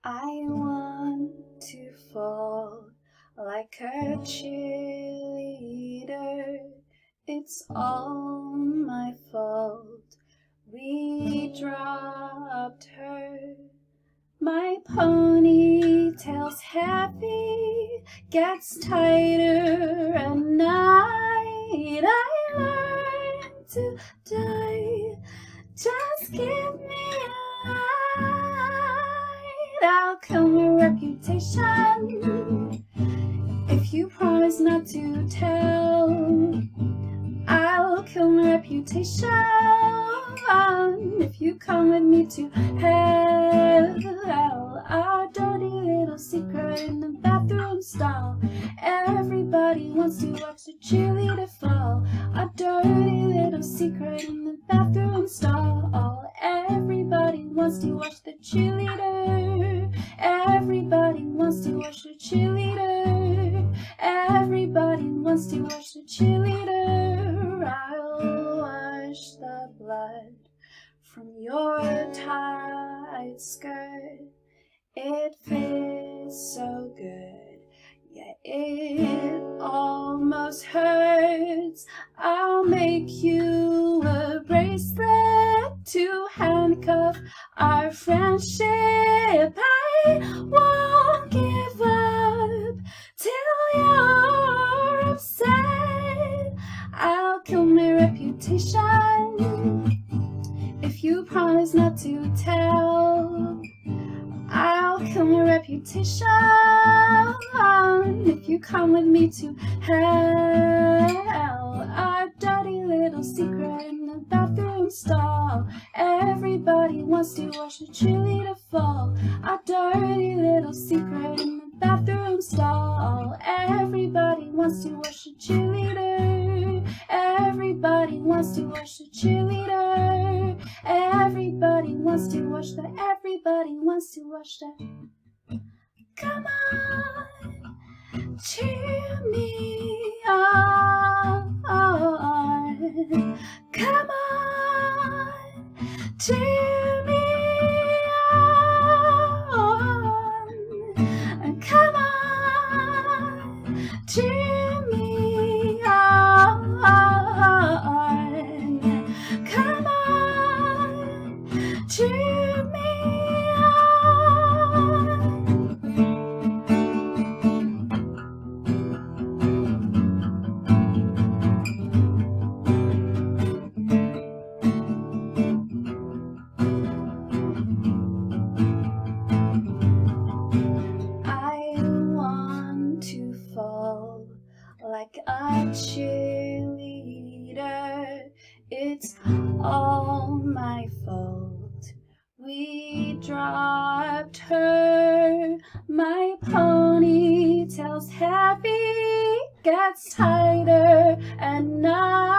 I want to fall like a cheerleader. It's all my fault. We dropped her. My ponytail's heavy, gets tighter at night. I learned to die. Just give me a light. I'll kill my reputation if you promise not to tell. I'll kill my reputation if you come with me to hell. Our dirty little secret in the bathroom stall. Everybody wants to watch the cheerleader fall. Our dirty little secret in the bathroom stall. Everybody wants to watch the cheerleader. Everybody wants to watch the cheerleader. Everybody wants to watch the cheerleader. I'll wash the blood from your tight skirt. It fits so good, yet it almost hurts. I'll make you a bracelet to handcuff our friendship. I won't give up till you're upset. I'll kill my reputation if you promise not to tell. I'll kill my reputation if you come with me to hell. Our dirty little secret in the bathroom stall. Everybody wants to watch the cheerleader fall. Our dirty little secret in the bathroom stall. Everybody wants to watch the cheerleader. Everybody wants to watch the cheerleader. Everybody wants to watch the. Everybody wants to watch the. Come on, cheer me on. Come on, cheer me on. Come on, cheer me on. Come on, cheer me like a cheerleader. It's all my fault. We dropped her. My ponytail's heavy, gets tighter at night.